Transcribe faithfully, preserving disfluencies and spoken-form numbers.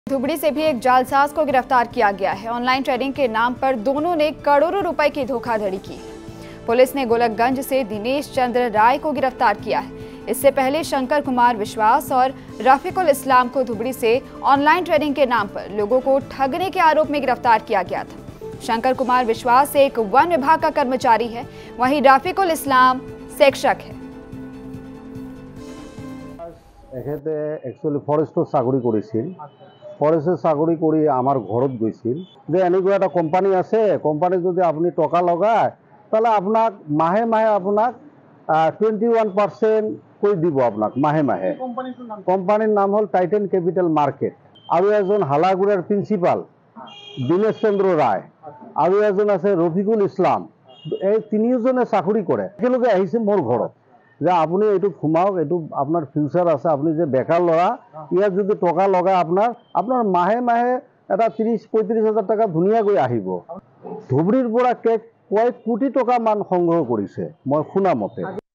धुबड़ी से भी एक जालसाज को गिरफ्तार किया गया है। ऑनलाइन ट्रेडिंग के नाम पर दोनों ने करोड़ों रुपए की धोखाधड़ी की। पुलिस ने गोलकगंज से दिनेश चंद्र राय को गिरफ्तार किया है। इससे पहले शंकर कुमार विश्वास और रफीकुल इस्लाम को धुबड़ी से ऑनलाइन ट्रेडिंग के नाम पर लोगों को ठगने के आरोप में गिरफ्तार किया गया था। शंकर कुमार विश्वास एक वन विभाग का कर्मचारी है, वहीं रफीकुल इस्लाम शिक्षक है। এখেতে একচুয়ালি ফরেস্টৰ চাকৰি কৰিছিল। ফৰেষ্টৰ চাকৰি কৰি আমাৰ ঘৰত গৈছিল যে এনেকুৱা এটা কোম্পানী আছে, কোম্পানী যদি আপুনি টকা লগায় তাহলে আপোনাক মাহে মাহে আপোনাক টুৱেণ্টি ওৱান পাৰ্চেণ্ট কৰি দিব আপোনাক মাহে মাহে। কোম্পানীৰ নাম হ'ল টাইটেন কেপিটেল মাৰ্কেট। আৰু এজন হালাগুড়াৰ প্ৰিন্সিপাল দিনেশ চন্দ্ৰ ৰায় আৰু এজন আছে ৰফিকুল ইছলাম, এই তিনিওজনে চাকৰি কৰে। একেলগে আহিছে মোৰ ঘৰত যে আপুনি এইটো সোমাওক, এইটো আপোনাৰ ফিউচাৰ আছে, আপুনি যে বেকাৰ ল'ৰা ইয়াত যদি টকা লগায় আপোনাৰ আপোনাৰ মাহে মাহে এটা ত্ৰিছ পঁয়ত্ৰিছ হাজাৰ টকা ধুনীয়াকৈ আহিব। ধুবুৰীৰ পৰা কয়েক কোটি টকা মান সংগ্ৰহ কৰিছে মই শুনা মতে।